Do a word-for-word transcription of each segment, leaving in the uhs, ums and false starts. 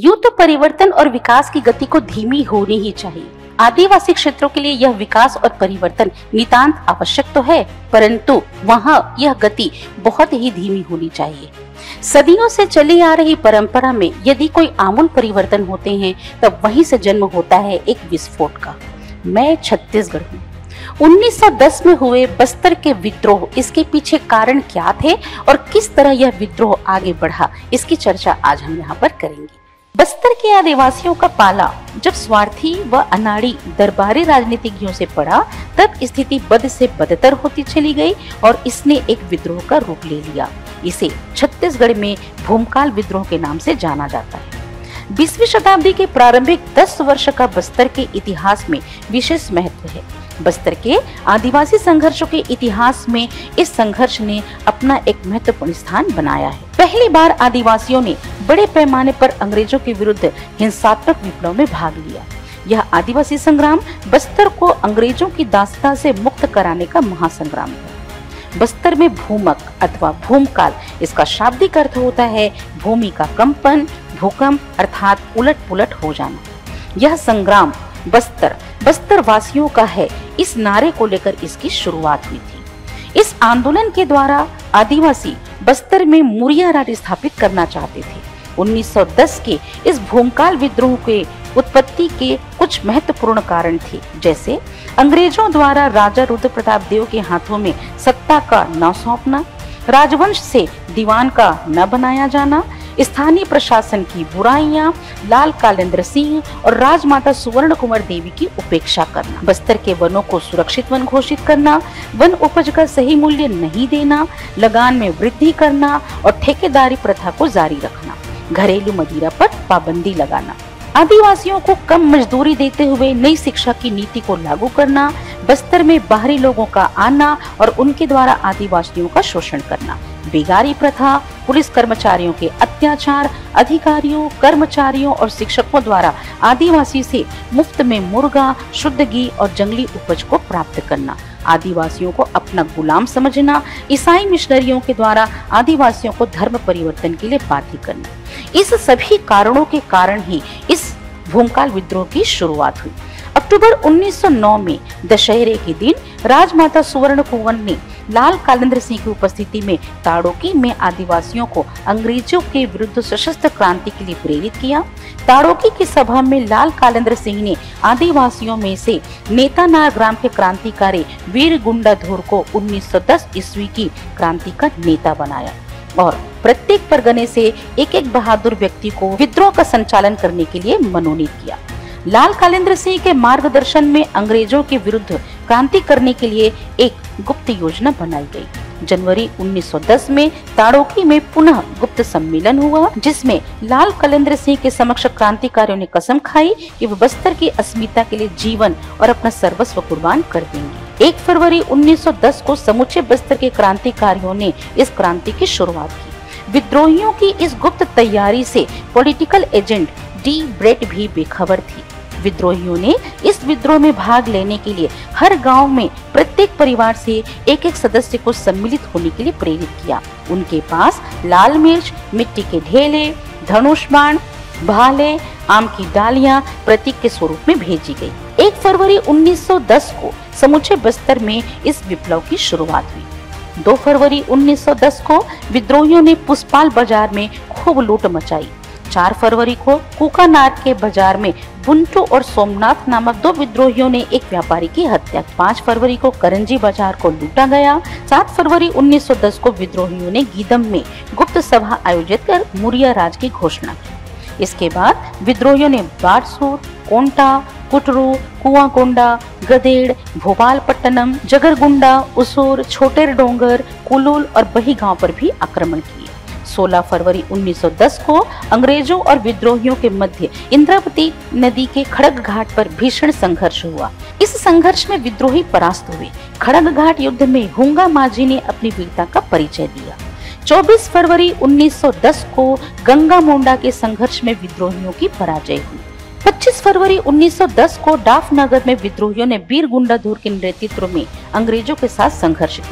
यूं तो परिवर्तन और विकास की गति को धीमी होनी ही चाहिए। आदिवासी क्षेत्रों के लिए यह विकास और परिवर्तन नितांत आवश्यक तो है, परंतु वहाँ यह गति बहुत ही धीमी होनी चाहिए। सदियों से चली आ रही परंपरा में यदि कोई आमूल परिवर्तन होते हैं तब वहीं से जन्म होता है एक विस्फोट का। मैं छत्तीसगढ़ हूँ। उन्नीस सौ दस में हुए बस्तर के विद्रोह, इसके पीछे कारण क्या थे और किस तरह यह विद्रोह आगे बढ़ा, इसकी चर्चा आज हम यहाँ पर करेंगे। बस्तर के आदिवासियों का पाला जब स्वार्थी व अनाड़ी दरबारी राजनीतिज्ञों से पड़ा तब स्थिति बद से बदतर होती चली गई और इसने एक विद्रोह का रूप ले लिया। इसे छत्तीसगढ़ में भूमकाल विद्रोह के नाम से जाना जाता है। बीसवीं शताब्दी के प्रारंभिक दस वर्ष का बस्तर के इतिहास में विशेष महत्व है। बस्तर के आदिवासी संघर्षों के इतिहास में इस संघर्ष ने अपना एक महत्वपूर्ण स्थान बनाया है। पहली बार आदिवासियों ने बड़े पैमाने पर अंग्रेजों के विरुद्ध हिंसात्मक विप्लव में भाग लिया। यह आदिवासी संग्राम बस्तर को अंग्रेजों की दासता से मुक्त कराने का महासंग्राम था। बस्तर में भूमक अथवा भूमकाल, इसका शाब्दिक अर्थ होता है भूमि का कंपन, भूकंप अर्थात उलट पुलट हो जाना। यह संग्राम बस्तर बस्तर वासियों का है, इस नारे को लेकर इसकी शुरुआत हुई थी। इस आंदोलन के द्वारा आदिवासी बस्तर में मुरिया राज स्थापित करना चाहते थे। उन्नीस सौ दस के इस भूमकाल विद्रोह के उत्पत्ति के कुछ महत्वपूर्ण कारण थे, जैसे अंग्रेजों द्वारा राजा रुद्र प्रताप देव के हाथों में सत्ता का न सौंपना, राजवंश से दीवान का न बनाया जाना, स्थानीय प्रशासन की बुराइयां, लाल कालेंद्र सिंह और राजमाता सुवर्ण कुंवर देवी की उपेक्षा करना, बस्तर के वनों को सुरक्षित वन घोषित करना, वन उपज का सही मूल्य नहीं देना, लगान में वृद्धि करना और ठेकेदारी प्रथा को जारी रखना, घरेलू मदिरा पर पाबंदी लगाना, आदिवासियों को कम मजदूरी देते हुए नई शिक्षा की नीति को लागू करना, बस्तर में बाहरी लोगों का आना और उनके द्वारा आदिवासियों का शोषण करना, बेगारी प्रथा, पुलिस कर्मचारियों के अत्याचार, अधिकारियों, कर्मचारियों और शिक्षकों द्वारा आदिवासी से मुफ्त में मुर्गा, शुद्ध घी और जंगली उपज को प्राप्त करना, आदिवासियों को अपना गुलाम समझना, ईसाई मिशनरियों के द्वारा आदिवासियों को धर्म परिवर्तन के लिए बाध्य करना। इस सभी कारणों के कारण ही इस भूमकाल विद्रोह की शुरुआत हुई। अक्टूबर उन्नीस सौ नौ में दशहरे के दिन राजमाता सुवर्ण कुंवर ने लाल कालेंद्र सिंह की उपस्थिति में ताड़ोकी में आदिवासियों को अंग्रेजों के विरुद्ध सशस्त्र क्रांति के लिए प्रेरित किया। ताड़ोकी की सभा में लाल कालेंद्र सिंह ने आदिवासियों में से नेतानार ग्राम के क्रांतिकारी वीर गुंडाधुर को उन्नीस सौ दस ईस्वी की क्रांति का नेता बनाया और प्रत्येक परगने से एक एक बहादुर व्यक्ति को विद्रोह का संचालन करने के लिए मनोनीत किया। लाल कालेंद्र सिंह के मार्गदर्शन में अंग्रेजों के विरुद्ध क्रांति करने के लिए एक गुप्त योजना बनाई गई। जनवरी उन्नीस सौ दस में ताड़ोकी में पुनः गुप्त सम्मेलन हुआ, जिसमें लाल कालेंद्र सिंह के समक्ष क्रांतिकारियों ने कसम खाई कि वे बस्तर की अस्मिता के लिए जीवन और अपना सर्वस्व कुर्बान कर देंगे। एक फरवरी उन्नीस सौ दस को समूचे बस्तर के क्रांतिकारियों ने इस क्रांति की शुरुआत की। विद्रोहियों की इस गुप्त तैयारी से पॉलिटिकल एजेंट डी ब्रेट भी बेखबर थी। विद्रोहियों ने इस विद्रोह में भाग लेने के लिए हर गांव में प्रत्येक परिवार से एक एक सदस्य को सम्मिलित होने के लिए प्रेरित किया। उनके पास लाल मिर्च, मिट्टी के ढेले, धनुष बाण, भाले, आम की डालियां प्रतीक के स्वरूप में भेजी गई। एक फरवरी उन्नीस सौ दस को समूचे बस्तर में इस विप्लव की शुरुआत हुई। दो फरवरी उन्नीस सौ दस को विद्रोहियों ने पुष्पाल बाजार में खूब लूट मचाई। चार फरवरी को कुकानार के बाजार में बुंटू और सोमनाथ नामक दो विद्रोहियों ने एक व्यापारी की हत्या। पाँच फरवरी को करंजी बाजार को लूटा गया। सात फरवरी उन्नीस सौ दस को विद्रोहियों ने गीदम में गुप्त सभा आयोजित कर मुरिया राज की घोषणा की। इसके बाद विद्रोहियों ने बारसूर, कोंटा, कुटरू, कुआकोंडा, गदेड़, भोपालपट्टनम, जगरगुंडा, उसूर, छोटेर डोंगर, कुलूल और बही गांव पर भी आक्रमण किए। सोलह फरवरी उन्नीस सौ दस को अंग्रेजों और विद्रोहियों के मध्य इंद्रावती नदी के खड़ग घाट पर भीषण संघर्ष हुआ। इस संघर्ष में विद्रोही परास्त हुए। खड़ग घाट युद्ध में हुंगा माझी ने अपनी वीरता का परिचय दिया। चौबीस फरवरी उन्नीस सौ दस को गंगा मोंडा के संघर्ष में विद्रोहियों की पराजय हुई। पच्चीस फरवरी उन्नीस सौ दस को डाफनगर में विद्रोहियों ने वीर गुंडाधुर के नेतृत्व में अंग्रेजों के साथ संघर्ष किया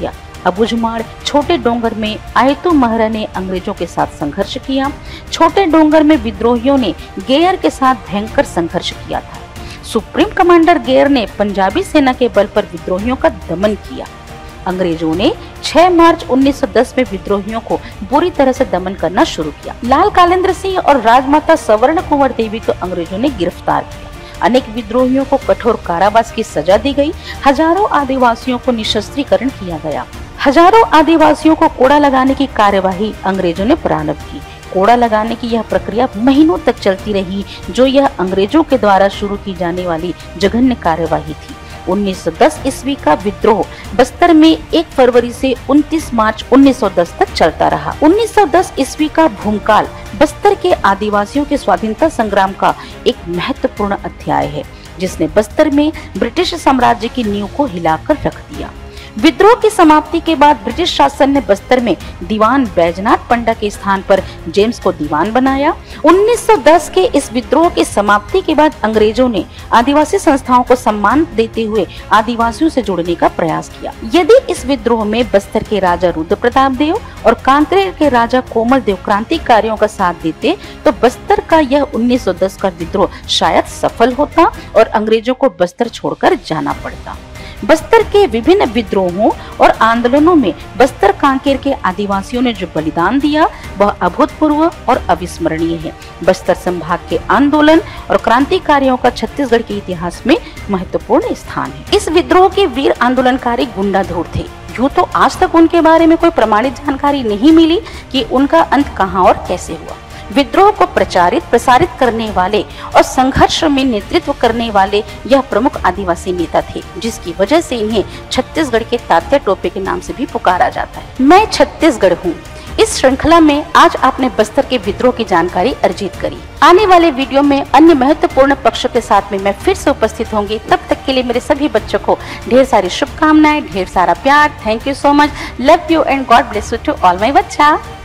अबुझमाड़, छोटे डोंगर में आयतु महरा ने अंग्रेजों के साथ संघर्ष किया। छोटे डोंगर में विद्रोहियों ने गेयर के साथ भयंकर संघर्ष किया था। सुप्रीम कमांडर गेयर ने पंजाबी सेना के बल पर विद्रोहियों का दमन किया। अंग्रेजों ने छह मार्च उन्नीस सौ दस में विद्रोहियों को बुरी तरह से दमन करना शुरू किया। लाल कालेंद्र सिंह और राजमाता सवर्ण कुंवर देवी को अंग्रेजों ने गिरफ्तार किया। अनेक विद्रोहियों को कठोर कारावास की सजा दी गई। हजारों आदिवासियों को निशस्त्रीकरण किया गया। हजारों आदिवासियों को कोड़ा लगाने की कार्यवाही अंग्रेजों ने प्रारंभ की। कोड़ा लगाने की यह प्रक्रिया महीनों तक चलती रही, जो यह अंग्रेजों के द्वारा शुरू की जाने वाली जघन्य कार्यवाही थी। उन्नीस सौ दस ईस्वी का विद्रोह बस्तर में एक फरवरी से उनतीस मार्च उन्नीस सौ दस तक चलता रहा। उन्नीस सौ दस ईस्वी का भूमकाल बस्तर के आदिवासियों के स्वाधीनता संग्राम का एक महत्वपूर्ण अध्याय है, जिसने बस्तर में ब्रिटिश साम्राज्य की नींव को हिलाकर रख दिया। विद्रोह की समाप्ति के बाद ब्रिटिश शासन ने बस्तर में दीवान बैजनाथ पंडा के स्थान पर जेम्स को दीवान बनाया। उन्नीस सौ दस के इस विद्रोह की समाप्ति के बाद अंग्रेजों ने आदिवासी संस्थाओं को सम्मान देते हुए आदिवासियों से जोड़ने का प्रयास किया। यदि इस विद्रोह में बस्तर के राजा रुद्र प्रताप देव और कांकेर के राजा कोमल देव क्रांतिकारियों का साथ देते, तो बस्तर का यह उन्नीस सौ दस का विद्रोह शायद सफल होता और अंग्रेजों को बस्तर छोड़कर जाना पड़ता। बस्तर के विभिन्न विद्रोहों और आंदोलनों में बस्तर कांकेर के आदिवासियों ने जो बलिदान दिया वह अभूतपूर्व और अविस्मरणीय है। बस्तर संभाग के आंदोलन और क्रांतिकारियों का छत्तीसगढ़ के इतिहास में महत्वपूर्ण स्थान है। इस विद्रोह के वीर आंदोलनकारी गुंडाधुर थे। यूं तो आज तक उनके बारे में कोई प्रमाणित जानकारी नहीं मिली कि उनका अंत कहां और कैसे हुआ। विद्रोह को प्रचारित प्रसारित करने वाले और संघर्ष में नेतृत्व करने वाले यह प्रमुख आदिवासी नेता थे, जिसकी वजह से इन्हें छत्तीसगढ़ के तात्या टोपे के नाम से भी पुकारा जाता है। मैं छत्तीसगढ़ हूँ। इस श्रृंखला में आज आपने बस्तर के विद्रोह की जानकारी अर्जित करी। आने वाले वीडियो में अन्य महत्वपूर्ण पक्षों के साथ में मैं फिर से उपस्थित होंगी। तब तक के लिए मेरे सभी बच्चों को ढेर सारी शुभकामनाएं, ढेर सारा प्यार। Thank you so much. Love you and God bless you to all my बच्चा।